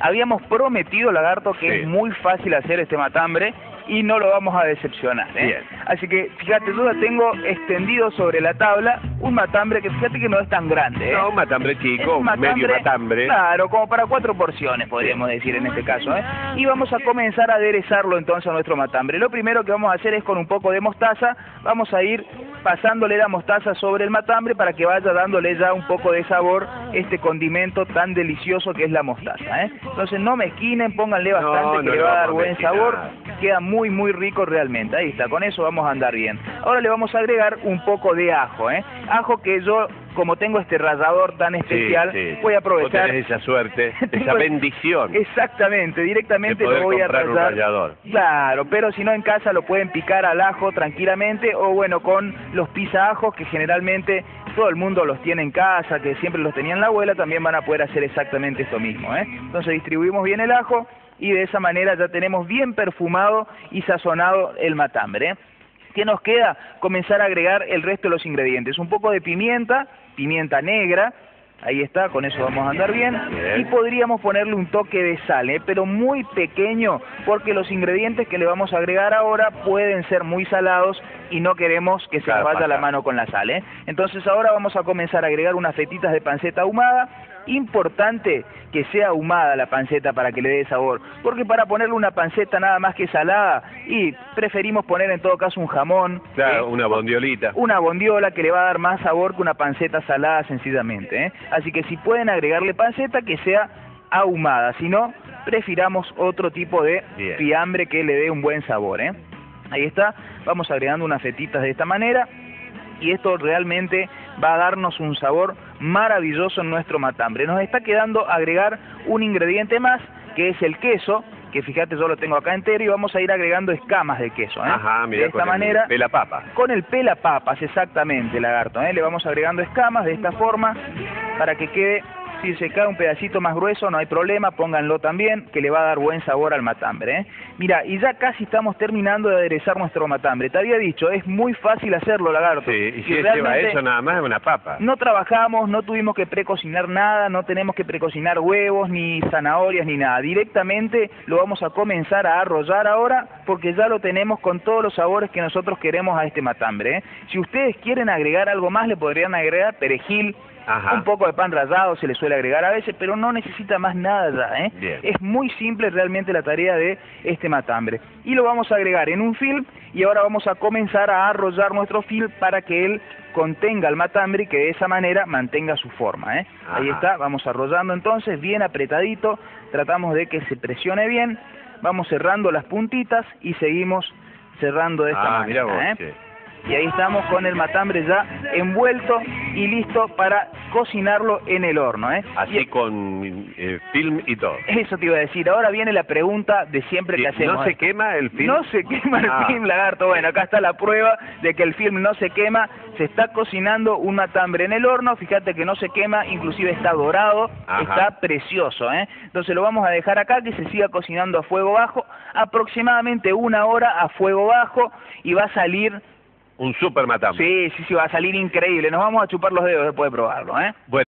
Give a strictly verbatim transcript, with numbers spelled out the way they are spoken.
habíamos prometido, Lagarto, que Sí. es muy fácil hacer este matambre y no lo vamos a decepcionar, ¿eh? Bien. Así que, fíjate, yo ya tengo extendido sobre la tabla un matambre que fíjate que no es tan grande, ¿eh? No, un matambre Es chico, un medio matambre. Claro, como para cuatro porciones, podríamos decir en este caso, ¿eh? Y vamos a comenzar a aderezarlo entonces a nuestro matambre. Lo primero que vamos a hacer es con un poco de mostaza, vamos a ir pasándole la mostaza sobre el matambre para que vaya dándole ya un poco de sabor este condimento tan delicioso que es la mostaza, ¿eh? Entonces no mezquinen, pónganle bastante No, que no le le va a vamos dar a buen mezquinar. sabor, queda muy muy rico realmente. Ahí está, con eso vamos a andar bien. Ahora le vamos a agregar un poco de ajo, ¿eh? Ajo que yo, como tengo este rallador tan especial, Sí, sí. voy a aprovechar. Vos tenés esa suerte, Tengo- esa bendición Exactamente, directamente de poder lo voy a comprar un rallar. rallador. Claro, pero si no en casa lo pueden picar al ajo tranquilamente o bueno, con los pisajos que generalmente todo el mundo los tiene en casa, que siempre los tenía en la abuela, también van a poder hacer exactamente esto mismo, ¿eh? Entonces distribuimos bien el ajo y de esa manera ya tenemos bien perfumado y sazonado el matambre, ¿eh? ¿Qué nos queda? Comenzar a agregar el resto de los ingredientes. Un poco de pimienta, pimienta negra, ahí está, con eso vamos a andar bien. Bien. Y podríamos ponerle un toque de sal, ¿eh? Pero muy pequeño, porque los ingredientes que le vamos a agregar ahora pueden ser muy salados y no queremos que se Claro, nos vaya la pasa. mano con la sal, ¿eh? Entonces ahora vamos a comenzar a agregar unas fetitas de panceta ahumada. Importante que sea ahumada la panceta para que le dé sabor, porque para ponerle una panceta nada más que salada, y preferimos poner en todo caso un jamón, Claro, ¿eh? una bondiolita. Una bondiola que le va a dar más sabor que una panceta salada sencillamente, ¿eh? Así que si pueden agregarle panceta, que sea ahumada, si no, prefiramos otro tipo de Bien. fiambre que le dé un buen sabor, ¿eh? Ahí está, vamos agregando unas fetitas de esta manera, y esto realmente va a darnos un sabor maravilloso en nuestro matambre. Nos está quedando agregar un ingrediente más, que es el queso, que fíjate yo lo tengo acá entero, y vamos a ir agregando escamas de queso, ¿eh? Ajá, mira, de esta con manera, el pelapapa. con el pelapapas, exactamente, Lagarto, ¿eh? Le vamos agregando escamas de esta forma para que quede, si se cae un pedacito más grueso no hay problema, pónganlo también, que le va a dar buen sabor al matambre, ¿eh? Mira, y ya casi estamos terminando de aderezar nuestro matambre. Te había dicho, es muy fácil hacerlo, Lagarto. Sí, y si Y lleva realmente eso nada más es una papa. no trabajamos, no tuvimos que precocinar nada, no tenemos que precocinar huevos, ni zanahorias, ni nada. Directamente lo vamos a comenzar a arrollar ahora, porque ya lo tenemos con todos los sabores que nosotros queremos a este matambre, ¿eh? Si ustedes quieren agregar algo más, le podrían agregar perejil, Ajá. un poco de pan rallado se le suele agregar a veces, pero no necesita más nada ya, ¿eh? Bien. Es muy simple realmente la tarea de este matambre. Y lo vamos a agregar en un film, y ahora vamos a comenzar a arrollar nuestro film para que él contenga el matambre y que de esa manera mantenga su forma, ¿eh? Ahí Ajá. está, vamos arrollando entonces, bien apretadito, tratamos de que se presione bien, vamos cerrando las puntitas y seguimos cerrando de esta Ah, mira manera, vos, ¿eh? che. Y ahí estamos con el matambre ya envuelto y listo para cocinarlo en el horno, ¿eh? Así Y con eh, film y todo. eso te iba a decir. Ahora viene la pregunta de siempre Sí, que hacemos. ¿no se quema el film? No se quema el Ah. film, Lagarto. Bueno, acá está la prueba de que el film no se quema. Se está cocinando un matambre en el horno. Fíjate que no se quema, inclusive está dorado. Ajá. Está precioso, ¿eh? Entonces lo vamos a dejar acá que se siga cocinando a fuego bajo, aproximadamente una hora a fuego bajo, y va a salir. Un super matambre. Sí, sí, sí, va a salir increíble. Nos vamos a chupar los dedos después de probarlo, ¿eh? Bueno.